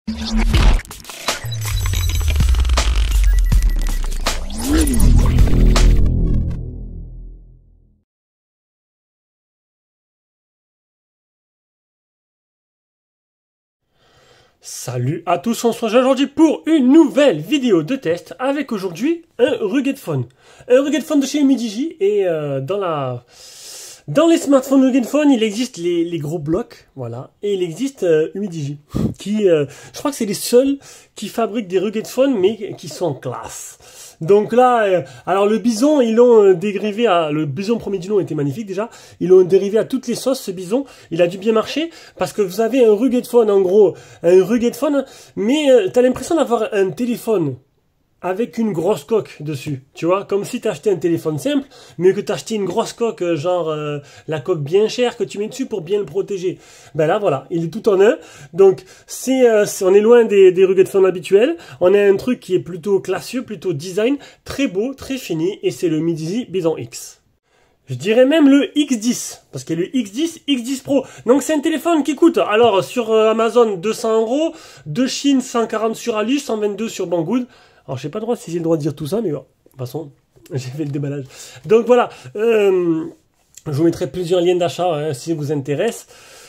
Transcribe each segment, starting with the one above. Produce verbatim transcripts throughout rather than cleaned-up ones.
Salut à tous, on se retrouve aujourd'hui pour une nouvelle vidéo de test avec aujourd'hui un Rugged Phone. Un Rugged Phone de chez Umidigi et euh, dans la... Dans les smartphones Rugged Phone, il existe les, les gros blocs, voilà, et il existe euh, Umidigi, qui, euh, je crois que c'est les seuls qui fabriquent des Rugged Phone, mais qui sont en classe. Donc là, euh, alors le bison, ils l'ont euh, dérivé à, le bison premier du nom était magnifique déjà, ils l'ont dérivé à toutes les sauces, ce bison, il a dû bien marcher, parce que vous avez un Rugged Phone, en gros, un Rugged Phone, mais euh, t'as l'impression d'avoir un téléphone avec une grosse coque dessus, tu vois, comme si t'achetais un téléphone simple, mais que t'achetais une grosse coque, genre euh, la coque bien chère que tu mets dessus pour bien le protéger. Ben là, voilà, il est tout en un. Donc, c'est, euh, on est loin des, des Rugged Phone habituels. On a un truc qui est plutôt classieux, plutôt design, très beau, très fini, et c'est le Umidigi Bison X. Je dirais même le X dix, parce qu'il y a le X dix, X dix Pro. Donc c'est un téléphone qui coûte, alors sur euh, Amazon deux cents euros, de Chine cent quarante sur Ali, cent vingt-deux sur Banggood. Alors, je sais pas le droit si j'ai le droit de dire tout ça, mais bon, de toute façon, j'ai fait le déballage. Donc voilà, euh, je vous mettrai plusieurs liens d'achat hein, si ça vous intéresse.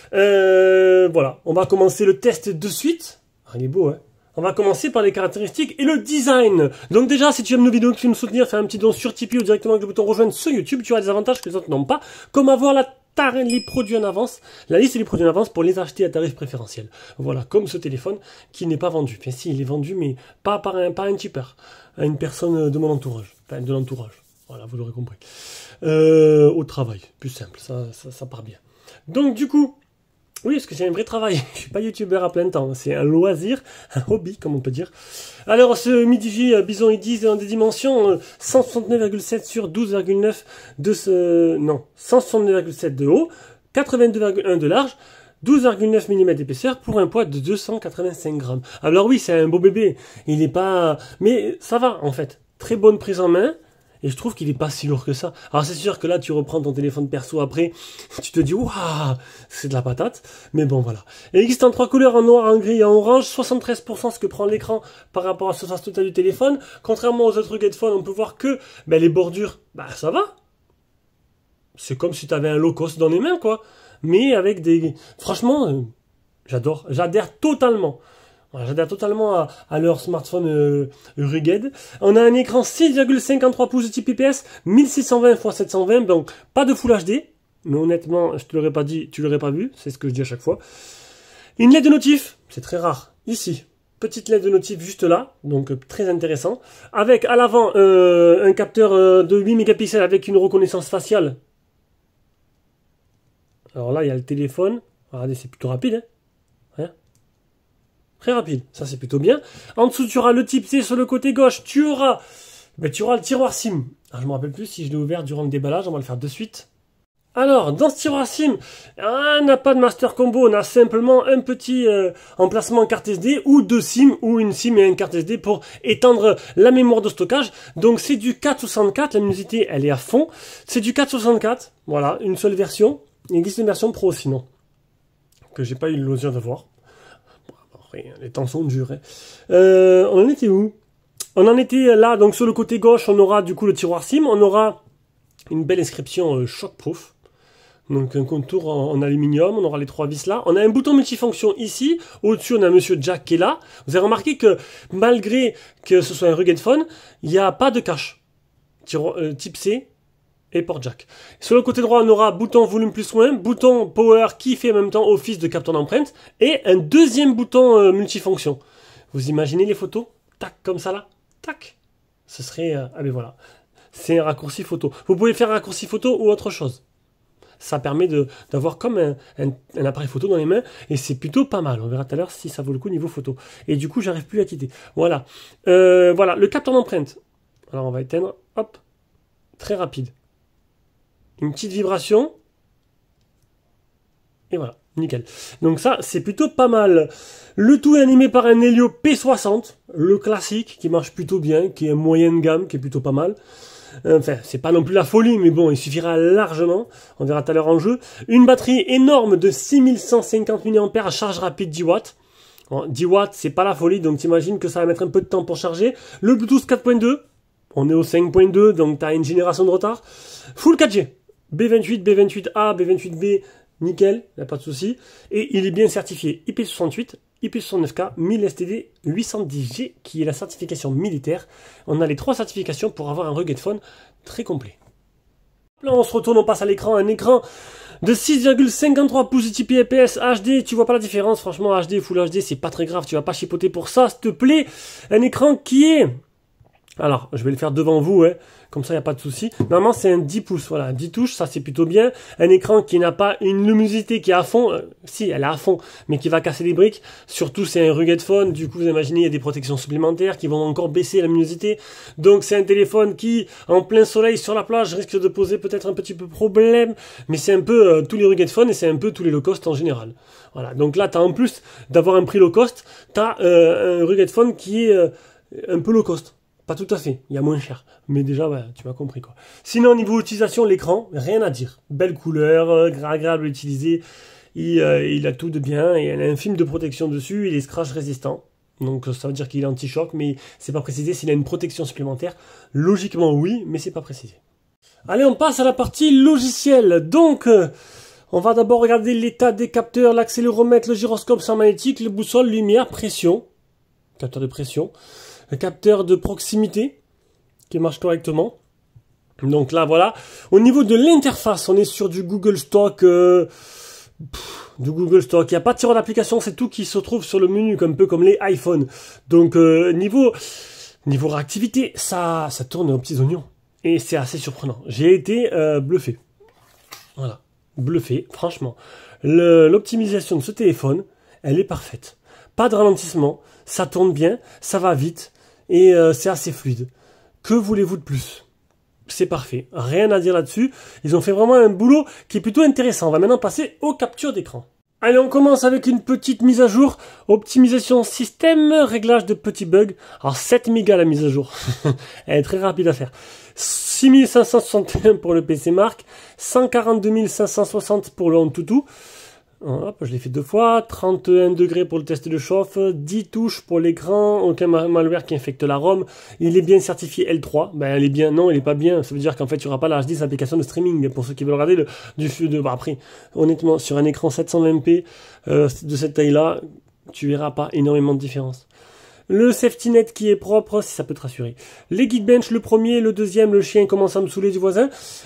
Euh, voilà, on va commencer le test de suite. Ah, il est beau, hein. On va commencer par les caractéristiques et le design. Donc déjà, si tu aimes nos vidéos, que tu veux nous soutenir, fais un petit don sur Tipeee ou directement avec le bouton rejoindre sur YouTube. Tu auras des avantages que les autres n'ont pas, comme avoir la les produits en avance, la liste des produits en avance pour les acheter à tarif préférentiel. Voilà, comme ce téléphone qui n'est pas vendu. Enfin si, il est vendu, mais pas par un, pas un tipeur, à une personne de mon entourage. Enfin, de l'entourage. Voilà, vous l'aurez compris. Euh, au travail, plus simple, ça, ça, ça part bien. Donc du coup, oui, parce que c'est un vrai travail. Je suis pas youtubeur à plein temps. C'est un loisir, un hobby, comme on peut dire. Alors, ce Umidigi Bison X dix dans des dimensions cent soixante-neuf virgule sept sur douze virgule neuf de ce... Non, cent soixante-neuf virgule sept de haut, quatre-vingt-deux virgule un de large, douze virgule neuf millimètres d'épaisseur pour un poids de deux cent quatre-vingt-cinq grammes. Alors oui, c'est un beau bébé. Il n'est pas... Mais ça va, en fait. Très bonne prise en main. Et je trouve qu'il est pas si lourd que ça. Alors c'est sûr que là, tu reprends ton téléphone perso après, tu te dis, waouh, c'est de la patate. Mais bon, voilà. Il existe en trois couleurs, en noir, en gris et en orange. soixante-treize pour cent ce que prend l'écran par rapport à la surface totale du téléphone. Contrairement aux autres Rugged Phone, on peut voir que ben, les bordures, bah ben, ça va. C'est comme si tu avais un low cost dans les mains, quoi. Mais avec des... Franchement, euh, j'adore. J'adhère totalement. Voilà, j'adhère totalement à, à leur smartphone euh, Rugged. On a un écran six virgule cinquante-trois pouces de type I P S, mille six cent vingt par sept cent vingt, donc pas de Full H D. Mais honnêtement, je te l'aurais pas dit, tu l'aurais pas vu, c'est ce que je dis à chaque fois. Une L E D de notif, c'est très rare, ici. Petite L E D de notif juste là, donc euh, très intéressant. Avec à l'avant euh, un capteur euh, de huit mégapixels avec une reconnaissance faciale. Alors là, il y a le téléphone. Regardez, c'est plutôt rapide, hein. Hein? Très rapide, ça c'est plutôt bien. En dessous, tu auras le type C sur le côté gauche. Tu auras, ben, tu auras le tiroir SIM. Alors, je me rappelle plus si je l'ai ouvert durant le déballage. On va le faire de suite. Alors, dans ce tiroir SIM, on n'a pas de master combo. On a simplement un petit euh, emplacement carte S D ou deux SIM ou une SIM et une carte S D pour étendre la mémoire de stockage. Donc, c'est du quatre soixante-quatre. La luminosité, elle est à fond. C'est du quatre soixante-quatre. Voilà, une seule version. Il existe une version pro sinon, que j'ai pas eu l'occasion de voir. Les temps sont durs. Hein. Euh, on en était où? On en était là, donc sur le côté gauche, on aura du coup le tiroir SIM. On aura une belle inscription euh, shockproof. Donc un contour en, en aluminium. On aura les trois vis là. On a un bouton multifonction ici. Au-dessus, on a Monsieur Jack qui est là. Vous avez remarqué que malgré que ce soit un Rugged Phone, il n'y a pas de cache. Tiroir, euh, type C. Et port jack. Sur le côté droit, on aura bouton volume plus moins, bouton power qui fait en même temps office de capteur d'empreinte, et un deuxième bouton euh, multifonction. Vous imaginez les photos? Tac, comme ça là. Tac. Ce serait... Euh, ah mais voilà. C'est un raccourci photo. Vous pouvez faire un raccourci photo ou autre chose. Ça permet d'avoir comme un, un, un appareil photo dans les mains, et c'est plutôt pas mal. On verra tout à l'heure si ça vaut le coup niveau photo. Et du coup, j'arrive plus à quitter. Voilà. Euh, voilà, le capteur d'empreinte. Alors on va éteindre. Hop. Très rapide. Une petite vibration. Et voilà, nickel. Donc ça, c'est plutôt pas mal. Le tout est animé par un Helio P soixante, le classique, qui marche plutôt bien, qui est moyenne gamme, qui est plutôt pas mal. Enfin, c'est pas non plus la folie, mais bon, il suffira largement. On verra tout à l'heure en jeu. Une batterie énorme de six mille cent cinquante milliampères à charge rapide dix watts. Bon, dix watts, c'est pas la folie, donc t'imagines que ça va mettre un peu de temps pour charger. Le Bluetooth quatre point deux, on est au cinq point deux, donc t'as une génération de retard. Full quatre G, B vingt-huit, B vingt-huit A, B vingt-huit B, nickel, y a pas de souci. Et il est bien certifié I P soixante-huit, I P soixante-neuf K, mille S T D huit cent dix G, qui est la certification militaire. On a les trois certifications pour avoir un rugged phone très complet. Là, on se retourne, on passe à l'écran, un écran de six virgule cinquante-trois pouces I P S H D, tu vois pas la différence, franchement, H D, Full H D, c'est pas très grave, tu vas pas chipoter pour ça, s'il te plaît. Un écran qui est... Alors, je vais le faire devant vous, hein. Comme ça, il n'y a pas de souci. Normalement, c'est un dix pouces, voilà, dix touches, ça c'est plutôt bien. Un écran qui n'a pas une luminosité qui est à fond, euh, si, elle est à fond, mais qui va casser les briques. Surtout, c'est un rugged phone, du coup, vous imaginez, il y a des protections supplémentaires qui vont encore baisser la luminosité. Donc, c'est un téléphone qui, en plein soleil sur la plage, risque de poser peut-être un petit peu problème, mais c'est un peu euh, tous les rugged phones et c'est un peu tous les low cost en général. Voilà, donc là, tu as en plus d'avoir un prix low cost, tu as euh, un rugged phone qui est euh, un peu low cost. Pas tout à fait, il y a moins cher. Mais déjà, ouais, tu m'as compris quoi. Sinon, au niveau utilisation, l'écran, rien à dire. Belle couleur, euh, agréable à utiliser. Il, euh, il a tout de bien. Et il a un film de protection dessus. Il est scratch résistant. Donc ça veut dire qu'il est anti-choc, mais c'est pas précisé s'il a une protection supplémentaire. Logiquement, oui, mais c'est pas précisé. Allez, on passe à la partie logicielle. Donc, euh, on va d'abord regarder l'état des capteurs, l'accéléromètre, le gyroscope sans magnétique, le boussole, lumière, pression. Capteur de pression. Le capteur de proximité qui marche correctement. Donc là, voilà. Au niveau de l'interface, on est sur du Google Stock. Euh, pff, du Google Stock. Il n'y a pas de tiroir d'application, c'est tout qui se trouve sur le menu, un peu comme les iPhones. Donc euh, niveau, niveau réactivité, ça, ça tourne aux petits oignons. Et c'est assez surprenant. J'ai été euh, bluffé. Voilà. Bluffé, franchement. L'optimisation de ce téléphone, elle est parfaite. Pas de ralentissement, ça tourne bien, ça va vite. Et euh, c'est assez fluide. Que voulez-vous de plus? C'est parfait. Rien à dire là-dessus. Ils ont fait vraiment un boulot qui est plutôt intéressant. On va maintenant passer aux captures d'écran. Allez, on commence avec une petite mise à jour. Optimisation système, réglage de petits bugs. Alors, sept mégas la mise à jour. Elle est très rapide à faire. six mille cinq cent soixante et un pour le P C Mark. cent quarante-deux mille cinq cent soixante pour le Antutu. Hop, je l'ai fait deux fois, trente et un degrés pour le test de chauffe, dix touches pour l'écran, aucun malware qui infecte la ROM, il est bien certifié L trois, ben elle est bien, non, il est pas bien, ça veut dire qu'en fait il n'y aura pas la H D, c'est l'application de streaming, pour ceux qui veulent regarder le, du de, bah après, honnêtement, sur un écran sept cent vingt p euh, de cette taille-là, tu verras pas énormément de différence. Le safety net qui est propre, si ça peut te rassurer. Les Geekbench, le premier, le deuxième, le chien commence à me saouler du voisin.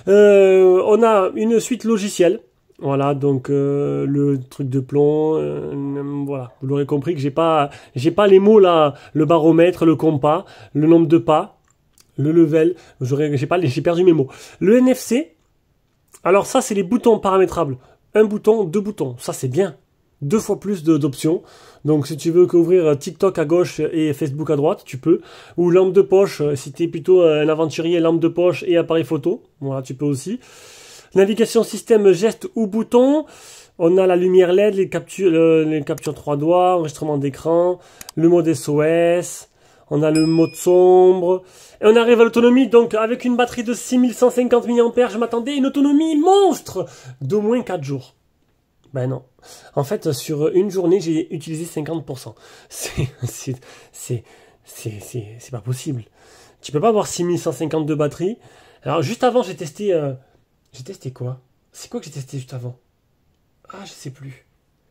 Euh, on a une suite logicielle. Voilà, donc euh, le truc de plomb, euh, voilà, vous l'aurez compris que j'ai pas, j'ai pas les mots là, le baromètre, le compas, le nombre de pas, le level, j'aurais, j'ai pas, j'ai perdu mes mots. Le N F C, alors ça c'est les boutons paramétrables, un bouton, deux boutons, ça c'est bien, deux fois plus d'options. Donc si tu veux qu'ouvrir TikTok à gauche et Facebook à droite, tu peux, ou lampe de poche, si t'es plutôt un aventurier, lampe de poche et appareil photo, voilà, tu peux aussi. Navigation système geste ou bouton. On a la lumière L E D, les captures, le, les captures trois doigts, enregistrement d'écran, le mode S O S. On a le mode sombre. Et on arrive à l'autonomie, donc avec une batterie de six mille cent cinquante milliampères, je m'attendais à une autonomie monstre d'au moins quatre jours. Ben non. En fait, sur une journée, j'ai utilisé cinquante pour cent. C'est, c'est, c'est, c'est, c'est, c'est pas possible. Tu peux pas avoir six mille cent cinquante de batterie. Alors, juste avant, j'ai testé... Euh, J'ai testé quoi? C'est quoi que j'ai testé juste avant? Ah, je sais plus.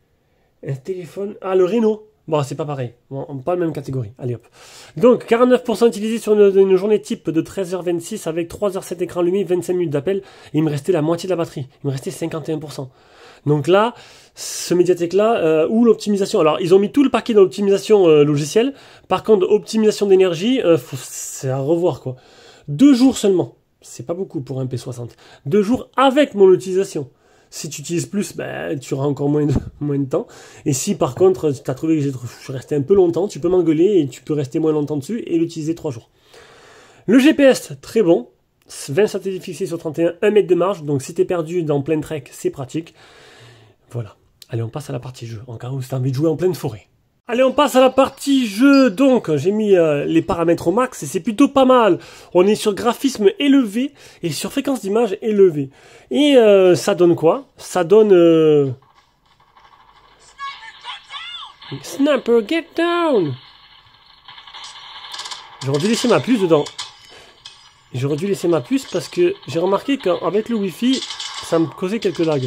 Un téléphone... Ah, le Reno. Bon, c'est pas pareil. Bon, pas la même catégorie. Allez, hop. Donc, quarante-neuf pour cent utilisé sur une, une journée type de treize heures vingt-six avec trois heures sept écran allumé, vingt-cinq minutes d'appel. Et il me restait la moitié de la batterie. Il me restait cinquante et un pour cent. Donc là, ce médiathèque-là, euh, ou l'optimisation. Alors, ils ont mis tout le paquet dans l'optimisation euh, logicielle. Par contre, optimisation d'énergie, euh, c'est à revoir, quoi. Deux jours seulement. C'est pas beaucoup pour un P soixante. Deux jours avec mon utilisation. Si tu utilises plus, ben, tu auras encore moins de, moins de temps. Et si par contre, tu as trouvé que je suis resté un peu longtemps, tu peux m'engueuler et tu peux rester moins longtemps dessus et l'utiliser trois jours. Le G P S, très bon. vingt satellites fixés sur trente et un, un mètre de marge. Donc si tu es perdu dans plein trek, c'est pratique. Voilà. Allez, on passe à la partie jeu. En cas où tu as envie de jouer en pleine forêt. Allez, on passe à la partie jeu. Donc, j'ai mis euh, les paramètres au max et c'est plutôt pas mal. On est sur graphisme élevé et sur fréquence d'image élevée. Et euh, ça donne quoi? Ça donne... Euh... Snapper, get down! J'aurais dû laisser ma puce dedans. J'aurais dû laisser ma puce parce que j'ai remarqué qu'avec le Wi-Fi, ça me causait quelques lags.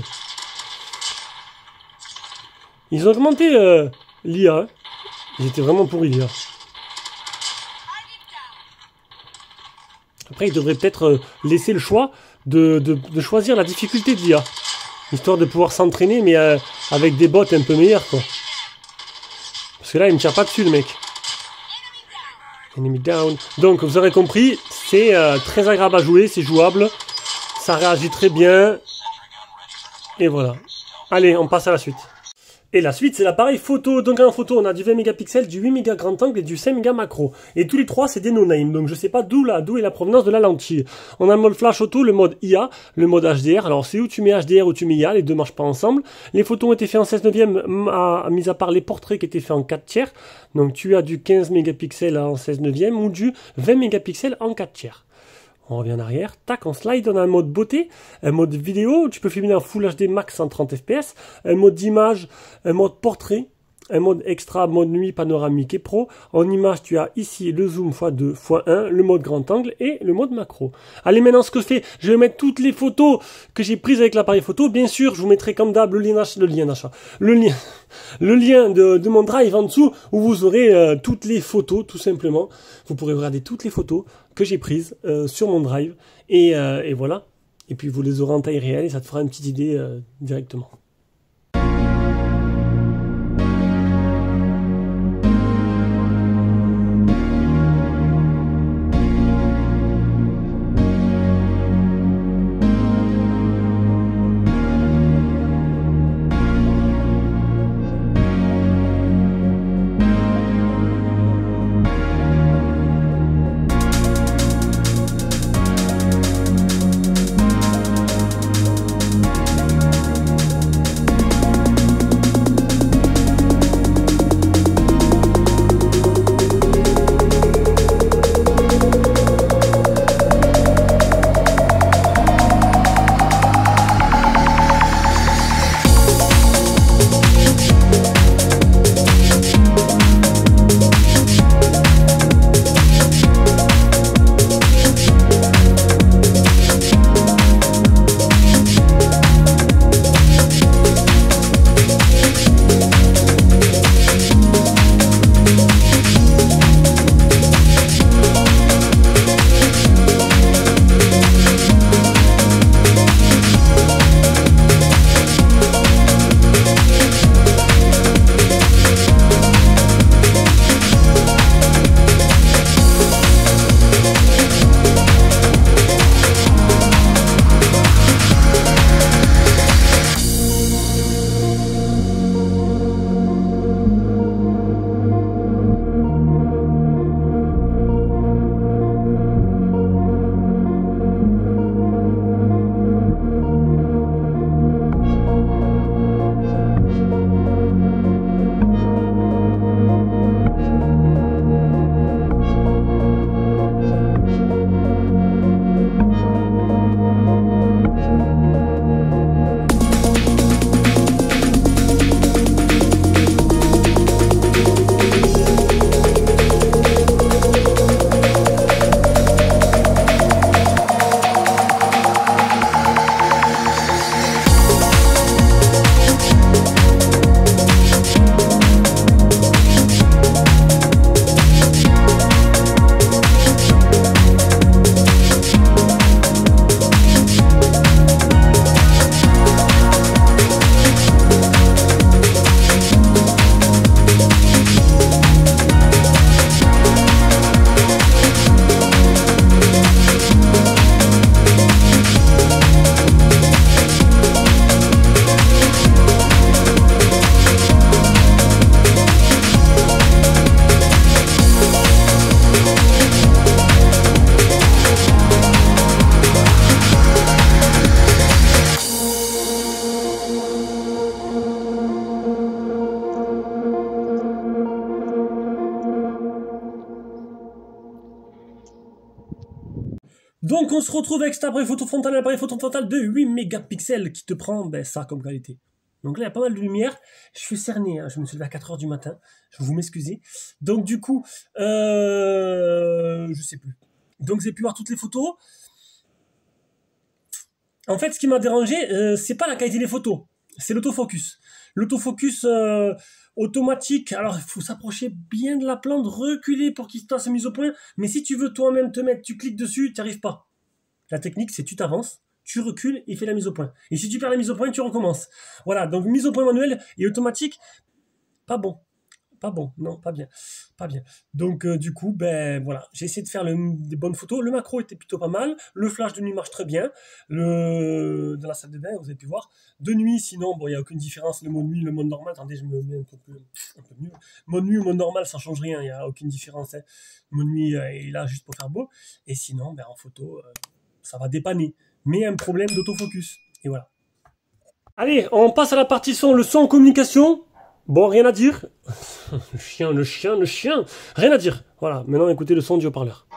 Ils ont augmenté euh, l'I A. Hein. Ils étaient vraiment pourris l'I A. Après, ils devraient peut-être euh, laisser le choix de, de, de choisir la difficulté de l'I A. Histoire de pouvoir s'entraîner, mais euh, avec des bots un peu meilleurs, quoi. Parce que là, il ne tire pas dessus, le mec. Enemy down. Donc, vous aurez compris, c'est euh, très agréable à jouer, c'est jouable. Ça réagit très bien. Et voilà. Allez, on passe à la suite. Et la suite, c'est l'appareil photo. Donc en photo, on a du vingt mégapixels, du huit méga grand angle et du cinq méga macro. Et tous les trois, c'est des no-name. Donc je sais pas d'où là, d'où est la provenance de la lentille. On a le mode flash auto, le mode I A, le mode H D R. Alors c'est où tu mets H D R ou tu mets I A, les deux marchent pas ensemble. Les photos ont été faites en seize neuvième, à, mis à part les portraits qui étaient faits en quatre tiers. Donc tu as du quinze mégapixels en seize neuvième ou du vingt mégapixels en quatre tiers. On revient en arrière, tac, on slide, on a un mode beauté, un mode vidéo, tu peux filmer en Full H D max cent trente F P S, un mode d'image, un mode portrait, un mode extra, mode nuit, panoramique et pro. En image, tu as ici le zoom fois deux fois un, le mode grand angle et le mode macro. Allez, maintenant, ce que je fais, je vais mettre toutes les photos que j'ai prises avec l'appareil photo. Bien sûr, je vous mettrai comme d'hab le lien d'achat, le lien d'achat, le lien, le lien de, de mon drive en dessous où vous aurez euh, toutes les photos, tout simplement. Vous pourrez regarder toutes les photos que j'ai prises euh, sur mon drive et, euh, et voilà. Et puis, vous les aurez en taille réelle et ça te fera une petite idée euh, directement. Donc on se retrouve avec cet appareil photo frontal, un appareil photo frontal de huit mégapixels qui te prend ben, ça comme qualité. Donc là, il y a pas mal de lumière. Je suis cerné, hein. Je me suis levé à quatre heures du matin. Je vous m'excuser. Donc du coup, euh, je sais plus. Donc j'ai pu voir toutes les photos. En fait, ce qui m'a dérangé, euh, c'est pas la qualité des photos, c'est l'autofocus. L'autofocus euh, automatique, alors il faut s'approcher bien de la plante, reculer pour qu'il se fasse mise au point. Mais si tu veux toi-même te mettre, tu cliques dessus, tu n'y arrives pas. La technique, c'est tu t'avances, tu recules, il fait la mise au point. Et si tu perds la mise au point, tu recommences. Voilà, donc mise au point manuelle et automatique, pas bon. Pas bon, non, pas bien, pas bien. Donc euh, du coup, ben voilà, j'ai essayé de faire le, des bonnes photos. Le macro était plutôt pas mal, le flash de nuit marche très bien. Le dans la salle de bain, vous avez pu voir. De nuit, sinon, bon, il n'y a aucune différence. Le mode nuit, le mode normal. Attendez, je me mets un peu, plus, un peu mieux. Mode nuit ou mode normal, ça change rien, il n'y a aucune différence. Hein. Le mode nuit euh, est là juste pour faire beau. Et sinon, ben en photo, euh, ça va dépanner. Mais un problème d'autofocus. Et voilà. Allez, on passe à la partie son, le son en communication. Bon, rien à dire. Le chien, le chien, le chien. Rien à dire. Voilà, maintenant écoutez le son du haut-parleur.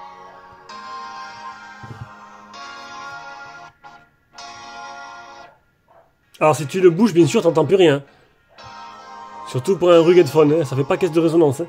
Alors si tu le bouges, bien sûr, t'entends plus rien. Surtout pour un rugged phone, hein, ça fait pas caisse de résonance. Hein.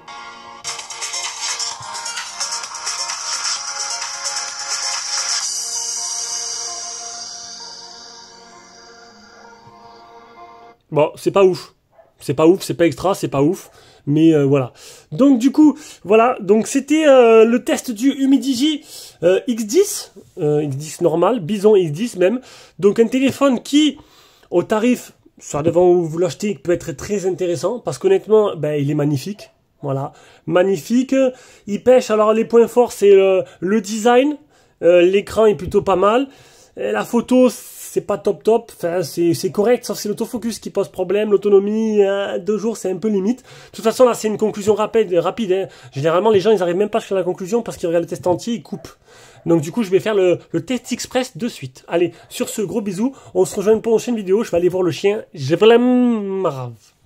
Bon, c'est pas ouf. C'est pas ouf, c'est pas extra, c'est pas ouf. Mais euh, voilà. Donc du coup, voilà. Donc c'était euh, le test du Humidigi euh, X dix. Euh, X dix normal, Bison X dix même. Donc un téléphone qui, au tarif, ça devant où vous l'achetez, peut être très intéressant. Parce qu'honnêtement, ben, il est magnifique. Voilà. Magnifique. Il pêche. Alors les points forts, c'est euh, le design. Euh, L'écran est plutôt pas mal. Et la photo, c'est pas top top, enfin, c'est correct, sauf c'est l'autofocus qui pose problème, l'autonomie, euh, deux jours, c'est un peu limite. De toute façon, là, c'est une conclusion rapide. rapide hein. Généralement, les gens, ils arrivent même pas à faire la conclusion parce qu'ils regardent le test entier, ils coupent. Donc, du coup, je vais faire le, le test express de suite. Allez, sur ce, gros bisous, on se rejoint pour une prochaine vidéo, je vais aller voir le chien, je vous l'aime.